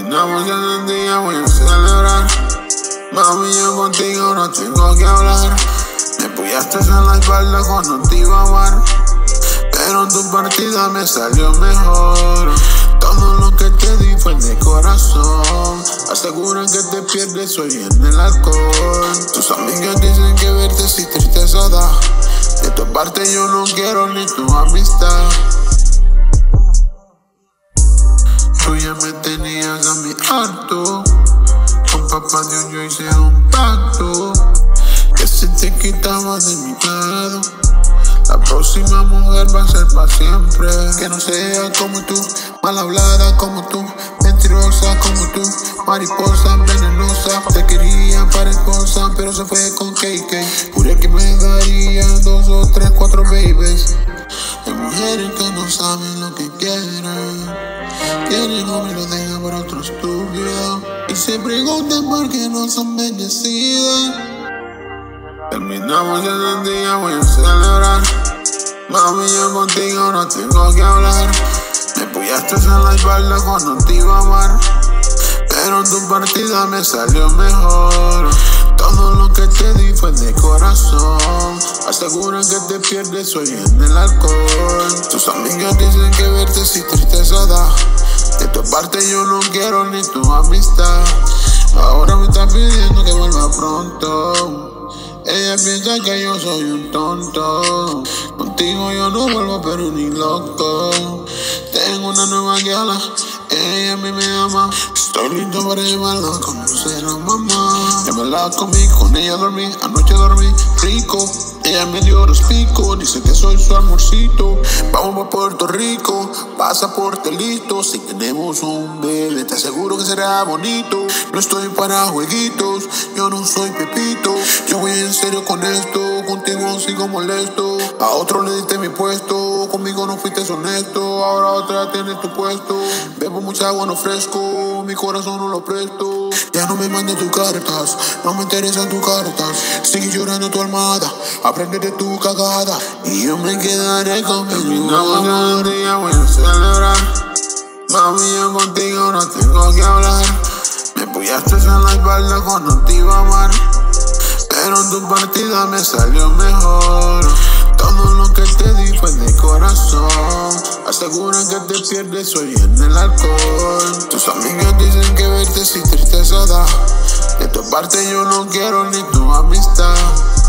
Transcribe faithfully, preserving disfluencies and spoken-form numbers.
Terminamos en el día, voy a celebrar. Mami, yo contigo no tengo que hablar. Me apoyaste en la espalda cuando te iba a amar, pero en tu partida me salió mejor. Todo lo que te di fue de corazón. Aseguran que te pierdes hoy en el alcohol. Tus amigas dicen que verte si tristeza da. De tu parte yo no quiero ni tu amistad. Tú ya me tenías a mi harto. Con papá Dios yo hice un pacto, que si te quitabas de mi lado, la próxima mujer va a ser para siempre. Que no sea como tú, mal hablada como tú, mentirosa como tú, mariposa venenosa. Te quería para esposa, pero se fue con K K. Juré que me daría dos o tres, cuatro babies. Hay mujeres que no saben lo que quieren. Quieren hombre y lo dejan para otro estúpido, y se preguntan por qué no son bendecidas. Terminamos en el día, voy a celebrar. Mami, yo contigo no tengo que hablar. Me apoyaste en la espalda cuando te iba a amar, pero en tu partida me salió mejor. Todo lo que te di fue de corazón. Aseguran que te pierdes hoy en el alcohol. Tus amigas dicen que verte si tristeza da. De tu parte yo no quiero ni tu amistad. Ahora me está pidiendo que vuelva pronto. Ella piensa que yo soy un tonto. Contigo yo no vuelvo pero ni loco. Tengo una nueva guiala, ella a mí me ama. Estoy listo para llevarla a conocer a mamá. Ya me la comí, con ella dormí, anoche dormí rico. Ella me dio los picos, dice que soy su amorcito. Vamos a Puerto Rico, pasaporte listo. Si tenemos un bebé, te aseguro que será bonito. No estoy para jueguitos, yo no soy Pepito. Yo voy en serio con esto, contigo sigo molesto. A otro le diste mi puesto, conmigo no fuiste honesto. Ahora otra tienes tu puesto. Bebo mucha agua, no fresco, mi corazón no lo presto. Ya no me mandes tus cartas, no me interesan tus cartas. Sigue llorando tu almohada, aprende de tu cagada, y yo me quedaré con mi Terminamos el día, voy a celebrar. Mami, yo contigo no tengo que hablar. Me apoyaste en la espalda cuando te iba a amar, pero en tu partida me salió mejor. Todo lo que te di fue de corazón. Aseguran que te pierdes hoy en el alcohol. Tus amigas dicen que verte si tristeza da. De tu parte yo no quiero ni tu amistad.